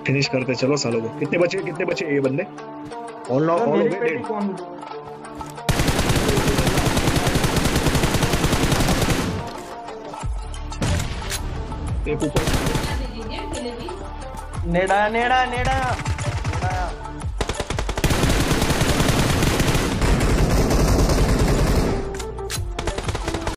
Finish करते चलो सालों को। कितने बचे ये बंदे? ऑल तो हो मेरी गए पेटी डेड। कौन? एक ऊपर। नेड़ा नेड़ा नेड़ा नेड़ा।